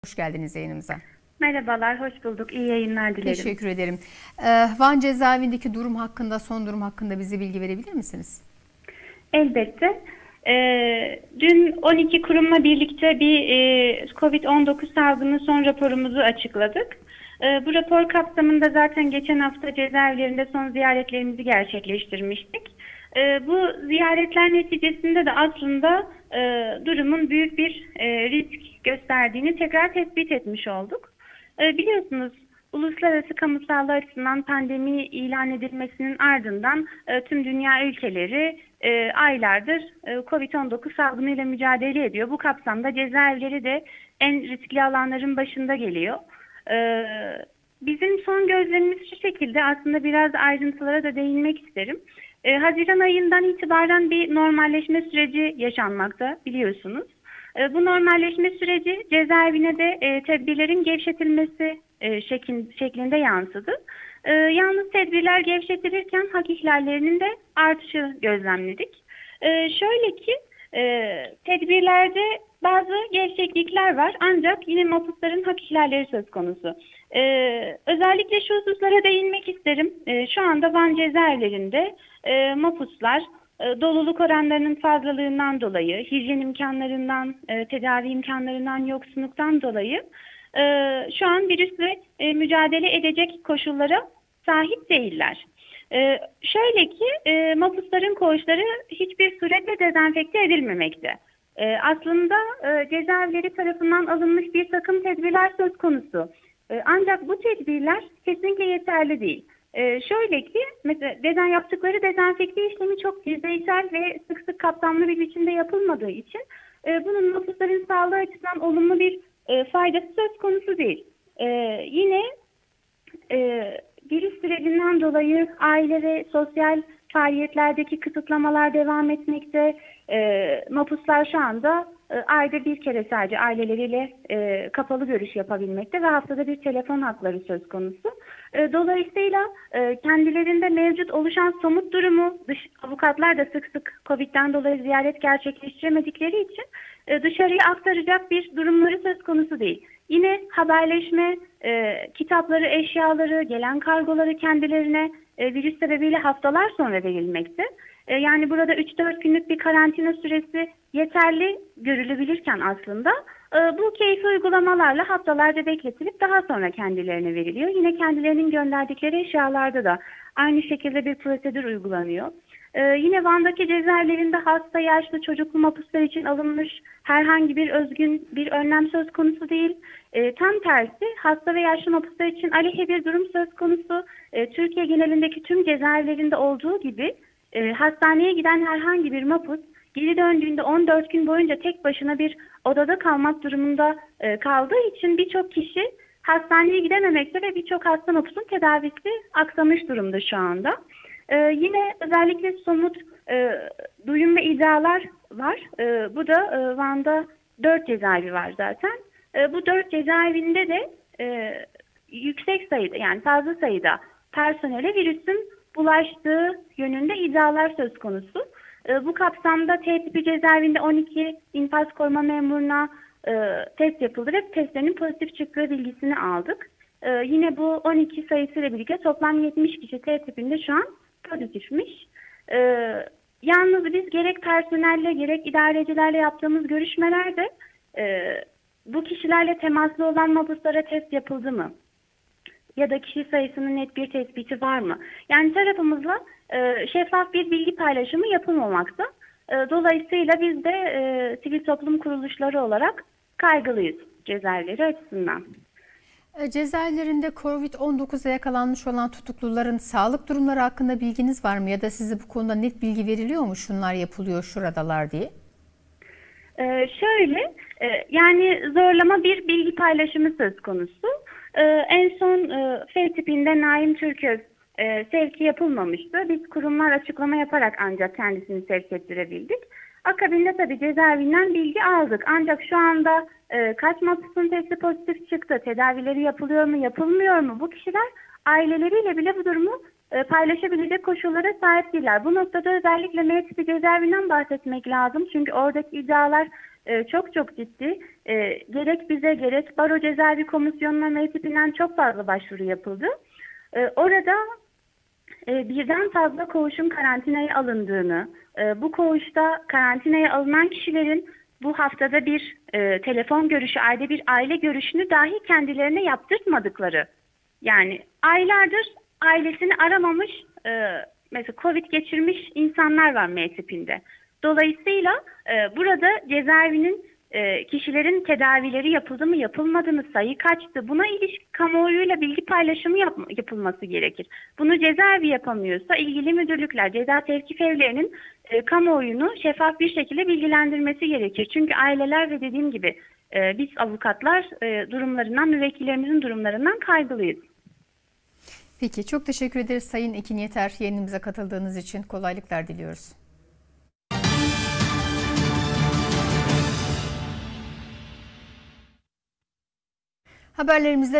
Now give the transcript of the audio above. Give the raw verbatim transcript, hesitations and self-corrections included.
Hoş geldiniz yayınımıza. Merhabalar, hoş bulduk. İyi yayınlar dilerim. Teşekkür ederim. Ee, Van cezaevindeki durum hakkında, son durum hakkında bize bilgi verebilir misiniz? Elbette. Ee, dün on iki kurumla birlikte bir e, kovid on dokuz salgını son raporumuzu açıkladık. E, bu rapor kapsamında zaten geçen hafta cezaevlerinde son ziyaretlerimizi gerçekleştirmiştik. E, bu ziyaretler neticesinde de aslında e, durumun büyük bir e, risk gösterdiğini tekrar tespit etmiş olduk. E, biliyorsunuz, uluslararası kamu sağlığı açısından pandemi ilan edilmesinin ardından e, tüm dünya ülkeleri e, aylardır e, kovid on dokuz salgınıyla mücadele ediyor. Bu kapsamda cezaevleri de en riskli alanların başında geliyor. E, bizim son gözlemimiz şu şekilde, aslında biraz ayrıntılara da değinmek isterim. E, Haziran ayından itibaren bir normalleşme süreci yaşanmakta, biliyorsunuz. E, bu normalleşme süreci cezaevine de e, tedbirlerin gevşetilmesi e, şeklin, şeklinde yansıdı. E, yalnız tedbirler gevşetilirken hak ihlallerinin de artışı gözlemledik. E, şöyle ki e, tedbirlerde bazı gevşeklikler var, ancak yine mahpusların hak ihlalleri söz konusu. E, özellikle şu hususlara değinmek isterim. E, şu anda Van cezaevlerinde e, mahpuslar E, doluluk oranlarının fazlalığından dolayı, hijyen imkanlarından, e, tedavi imkanlarından yoksunluktan dolayı e, şu an virüsle e, mücadele edecek koşullara sahip değiller. E, şöyle ki e, mahpusların koğuşları hiçbir suretle dezenfekte edilmemekte. E, aslında e, cezaevleri tarafından alınmış bir takım tedbirler söz konusu. E, ancak bu tedbirler kesinlikle yeterli değil. Ee, şöyle ki, mesela deden yaptıkları dezenfekte işlemi çok yüzeysel ve sık sık kapsamlı bir biçimde yapılmadığı için e, bunun mahpusların sağlığı açısından olumlu bir e, faydası söz konusu değil. E, yine e, virüs sürecinden dolayı aile ve sosyal faaliyetlerdeki kısıtlamalar devam etmekte. E, mahpuslar şu anda e, ayda bir kere sadece aileleriyle e, kapalı görüş yapabilmekte ve haftada bir telefon hakları söz konusu. E, dolayısıyla e, kendilerinde mevcut oluşan somut durumu, dış, avukatlar da sık sık Covid'den dolayı ziyaret gerçekleştiremedikleri için e, dışarıya aktaracak bir durumları söz konusu değil. Yine haberleşme, e, kitapları, eşyaları, gelen kargoları kendilerine e, virüs sebebiyle haftalar sonra verilmekte. E, yani burada üç dört günlük bir karantina süresi yeterli görülebilirken aslında e, bu keyfi uygulamalarla haftalarca bekletilip daha sonra kendilerine veriliyor. Yine kendilerinin gönderdikleri eşyalarda da aynı şekilde bir prosedür uygulanıyor. Ee, yine Van'daki cezaevlerinde hasta, yaşlı, çocuklu mahpuslar için alınmış herhangi bir özgün bir önlem söz konusu değil. Ee, tam tersi, hasta ve yaşlı mahpuslar için aleyhe bir durum söz konusu. Ee, Türkiye genelindeki tüm cezaevlerinde olduğu gibi e, hastaneye giden herhangi bir mahpus geri döndüğünde on dört gün boyunca tek başına bir odada kalmak durumunda e, kaldığı için birçok kişi hastaneye gidememekte ve birçok hasta mahpusun tedavisi aksamış durumda şu anda. Ee, yine özellikle somut e, duyum ve iddialar var. E, bu da e, Van'da dört cezaevi var zaten. E, bu dört cezaevinde de e, yüksek sayıda, yani fazla sayıda personele virüsün bulaştığı yönünde iddialar söz konusu. E, bu kapsamda T tipi cezaevinde on iki infaz koruma memuruna e, test yapıldı ve testlerinin pozitif çıktığı bilgisini aldık. E, yine bu on iki sayısıyla birlikte toplam yetmiş kişi T tipinde şu an pozitifmiş. Ee, yalnız biz gerek personelle gerek idarecilerle yaptığımız görüşmelerde e, bu kişilerle temaslı olan mahpuslara test yapıldı mı? Ya da kişi sayısının net bir tespiti var mı? Yani tarafımızla e, şeffaf bir bilgi paylaşımı yapılmamakta. E, dolayısıyla biz de e, sivil toplum kuruluşları olarak kaygılıyız cezaevleri açısından. Cezaevlerinde kovid on dokuza yakalanmış olan tutukluların sağlık durumları hakkında bilginiz var mı? Ya da size bu konuda net bilgi veriliyor mu? Şunlar yapılıyor, şuradalar diye. Ee, şöyle, e, yani zorlama bir bilgi paylaşımı söz konusu. Ee, en son e, F tipinde Naim Türköz e, sevki yapılmamıştı. Biz kurumlar açıklama yaparak ancak kendisini sevk ettirebildik. Akabinde tabii cezaevinden bilgi aldık. Ancak şu anda e, kaç mahpusun testi pozitif çıktı, tedavileri yapılıyor mu, yapılmıyor mu? Bu kişiler aileleriyle bile bu durumu e, paylaşabilecek koşullara sahip değiller. Bu noktada özellikle M tipi cezaevinden bahsetmek lazım. Çünkü oradaki iddialar e, çok çok ciddi. E, gerek bize gerek Baro Cezaevi Komisyonu'na M tipinden çok fazla başvuru yapıldı. E, orada e, birden fazla koğuşun karantinaya alındığını, e, bu koğuşta karantinaya alınan kişilerin bu haftada bir e, telefon görüşü, ayda bir aile görüşünü dahi kendilerine yaptırtmadıkları. Yani aylardır ailesini aramamış, e, mesela Covid geçirmiş insanlar var M tipinde. Dolayısıyla e, burada cezaevinin e, kişilerin tedavileri yapıldı mı yapılmadı mı, sayı kaçtı, buna ilişkin kamuoyuyla bilgi paylaşımı yap, yapılması gerekir. Bunu cezaevi yapamıyorsa ilgili müdürlükler, ceza tevkif evlerinin e, kamuoyunu şeffaf bir şekilde bilgilendirmesi gerekir. Çünkü aileler ve dediğim gibi e, biz avukatlar e, durumlarından, müvekkillerimizin durumlarından kaygılıyız. Peki, çok teşekkür ederiz Sayın Ekin Yeter, yayınımıza katıldığınız için. Kolaylıklar diliyoruz. Haberlerimizde